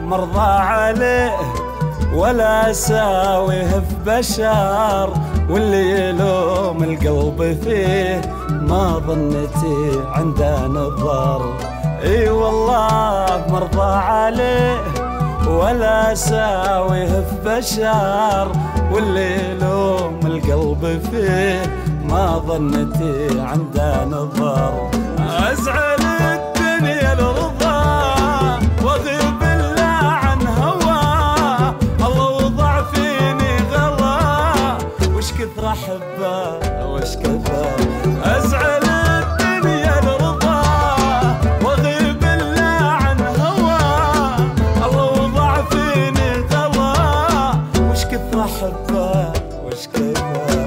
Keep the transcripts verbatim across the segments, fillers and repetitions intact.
مرضى عليه ولا اساويه في بشر، واللي يلوم القلب فيه ما ظنتي عنده نظر. اي والله مرضى عليه ولا اساويه في بشر، واللي يلوم القلب فيه ما ظنتي عنده نظر. ازعل الدنيا لرضا واغيب الا عن هواه، الله وضع فيني غلا وش كثر احبه وش كثر. ازعل الدنيا لرضا واغيب الا عن هواه، الله وضع فيني غلا وش كثر احبه وش كثر.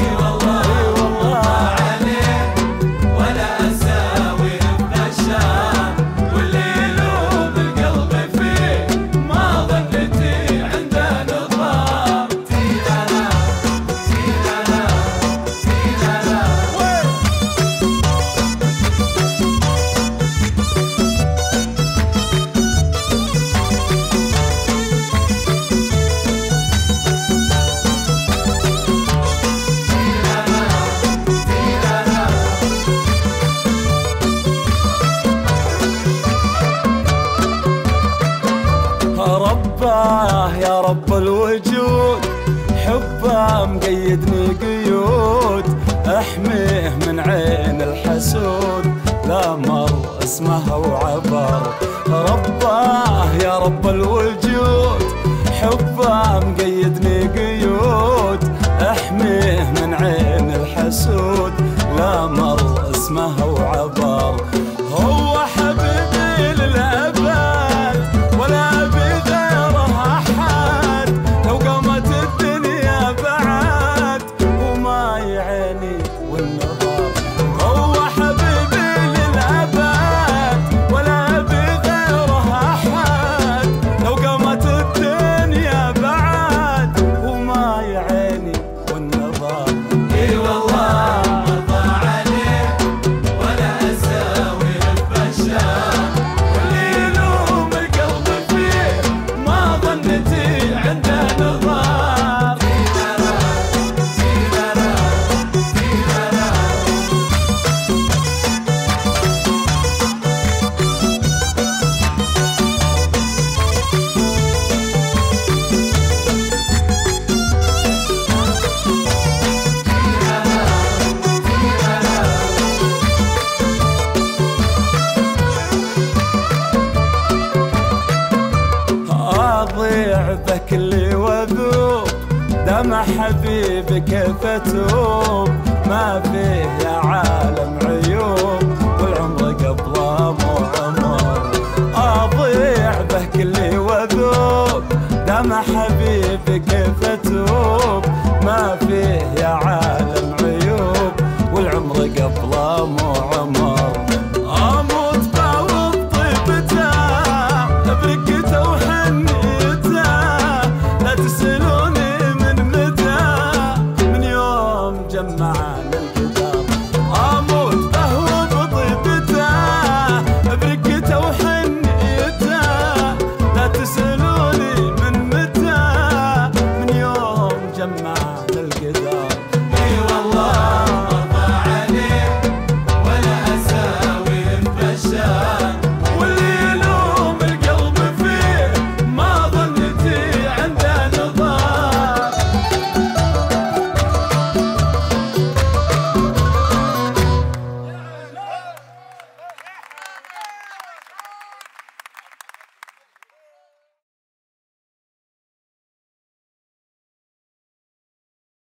رباه يا رب الوجود حبه مقيدني قيود، احميه من عين الحسود لا مر اسمه وعبر. رباه يا رب الوجود حبه مقيدني قيود، احميه من عين الحسود لا مر اسمه وعبر. هو حبيبي للأبد ولا اضيع بكلي وذوب دمع حبيبي كيف اتوب، ما فيه يا عالم